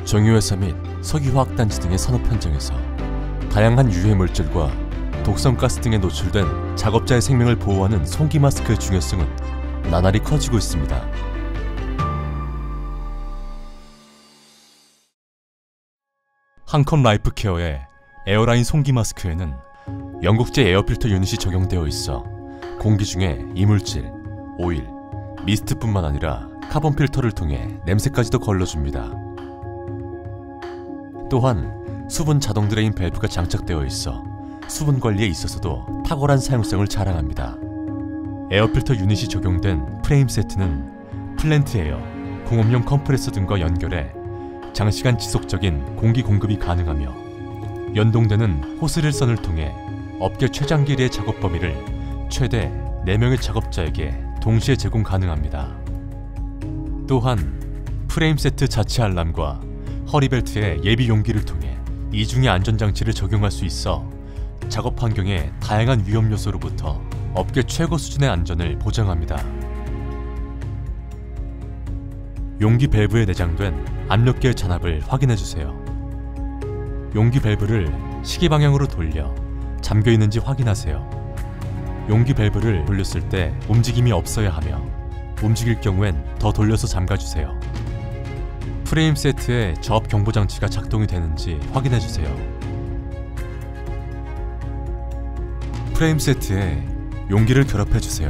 정유회사 및 석유화학단지 등의 산업 현장에서 다양한 유해 물질과 독성가스 등에 노출된 작업자의 생명을 보호하는 송기 마스크의 중요성은 나날이 커지고 있습니다. 한컴 라이프케어의 에어라인 송기 마스크에는 영국제 에어필터 유닛이 적용되어 있어 공기 중에 이물질, 오일, 미스트뿐만 아니라 카본 필터를 통해 냄새까지도 걸러줍니다. 또한 수분 자동 드레인 밸브가 장착되어 있어 수분 관리에 있어서도 탁월한 사용성을 자랑합니다. 에어필터 유닛이 적용된 프레임 세트는 플랜트 에어, 공업용 컴프레서 등과 연결해 장시간 지속적인 공기 공급이 가능하며 연동되는 호스릴선을 통해 업계 최장 길이의 작업 범위를 최대 4명의 작업자에게 동시에 제공 가능합니다. 또한 프레임 세트 자체 알람과 허리벨트의 예비 용기를 통해 이중의 안전장치를 적용할 수 있어 작업 환경의 다양한 위험 요소로부터 업계 최고 수준의 안전을 보장합니다. 용기 밸브에 내장된 압력계의 잔압을 확인해주세요. 용기 밸브를 시계 방향으로 돌려 잠겨 있는지 확인하세요. 용기 밸브를 돌렸을 때 움직임이 없어야 하며 움직일 경우엔 더 돌려서 잠가주세요. 프레임 세트에 저압 경보 장치가 작동이 되는지 확인해주세요. 프레임 세트에 용기를 결합해주세요.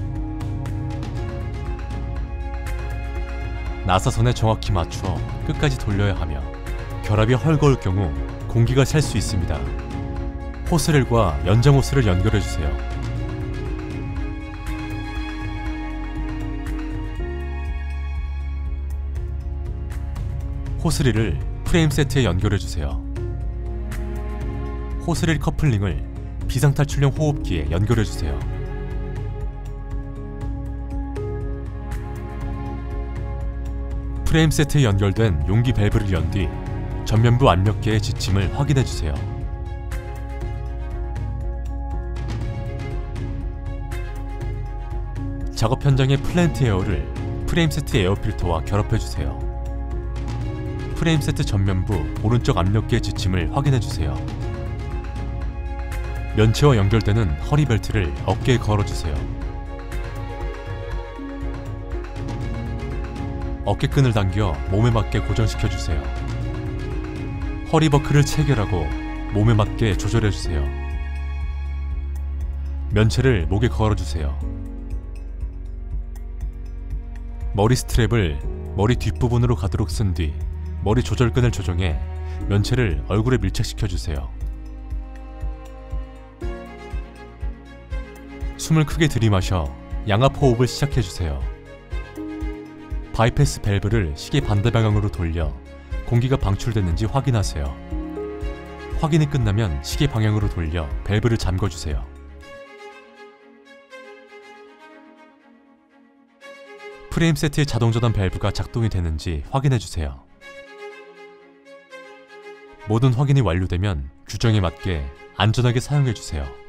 나사선에 정확히 맞춰 끝까지 돌려야 하며 결합이 헐거울 경우 공기가 찰 수 있습니다. 호스렐과 연장 호스를 연결해주세요. 호스릴을 프레임 세트에 연결해주세요. 호스릴 커플링을 비상탈출용 호흡기에 연결해주세요. 프레임 세트에 연결된 용기 밸브를 연 뒤 전면부 압력계의 지침을 확인해주세요. 작업 현장의 플랜트 에어를 프레임 세트 에어 필터와 결합해주세요. 프레임 세트 전면부 오른쪽 압력계 지침을 확인해주세요. 면체와 연결되는 허리벨트를 어깨에 걸어주세요. 어깨끈을 당겨 몸에 맞게 고정시켜주세요. 허리버클을 체결하고 몸에 맞게 조절해주세요. 면체를 목에 걸어주세요. 머리 스트랩을 머리 뒷부분으로 가도록 쓴 뒤 머리 조절끈을 조정해 면체를 얼굴에 밀착시켜주세요. 숨을 크게 들이마셔 양압 호흡을 시작해주세요. 바이패스 밸브를 시계 반대 방향으로 돌려 공기가 방출됐는지 확인하세요. 확인이 끝나면 시계 방향으로 돌려 밸브를 잠궈주세요. 프레임 세트의 자동 전환 밸브가 작동이 되는지 확인해주세요. 모든 확인이 완료되면 규정에 맞게 안전하게 사용해주세요.